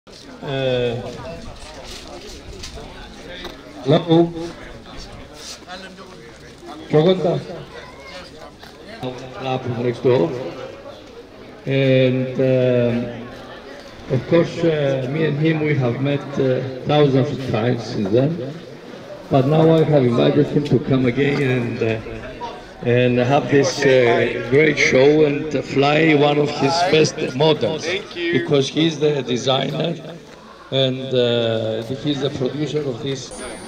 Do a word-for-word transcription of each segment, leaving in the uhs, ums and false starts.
Uh, hello. Joganta. Lab next door. And um, of course, uh, me and him, we have met uh, thousands of times since then. But now I have invited him to come again and uh, and have this uh, great show and uh, fly one of his best models, because he's the designer and uh, he's the producer of this.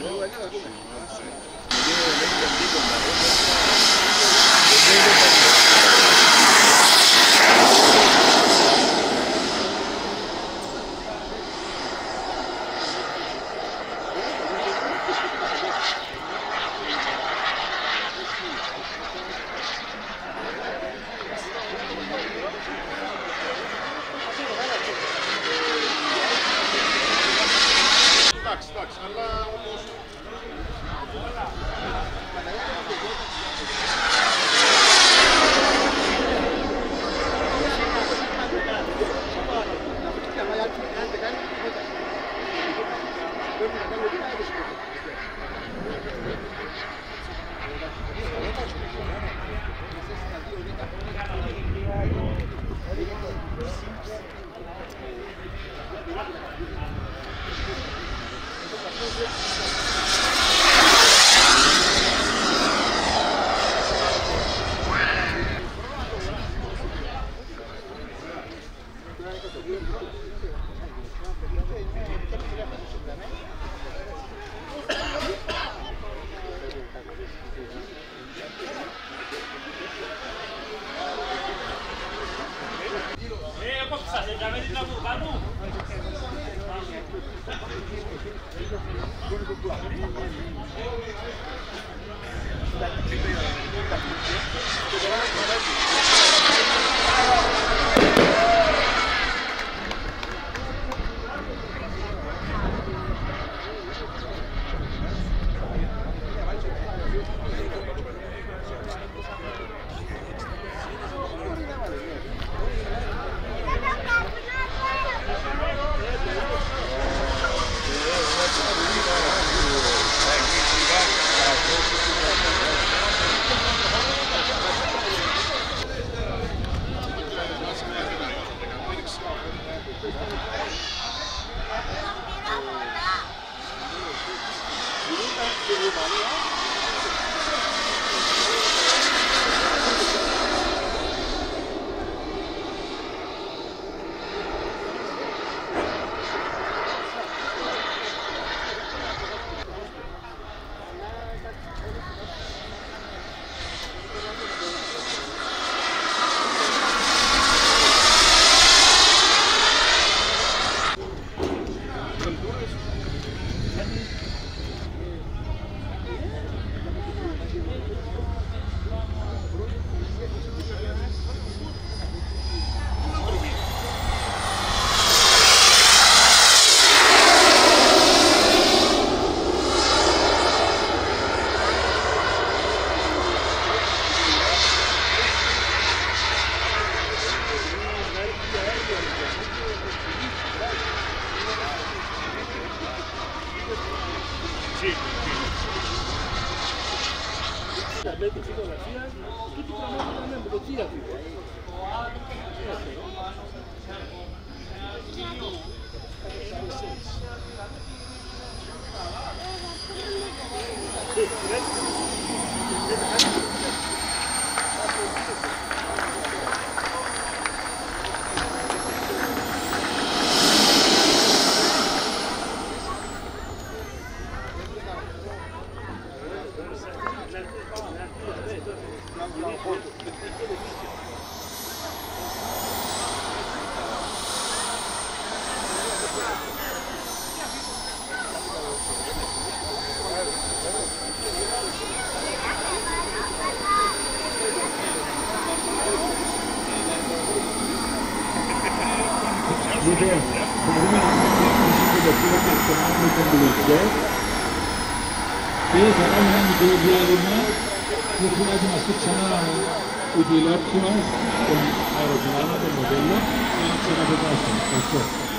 Βέβαια, μπορούμε να κάνουμε το personale με τον τηλεοπτικό και θα κάνουμε ένα μικρό διάλειμμα μέχρι να ετοιμαστεί ξανά η πιλότη μας, τον αεροπλάνο, τον μοντέλο και να ξαναπετάσουμε. Ευχαριστώ.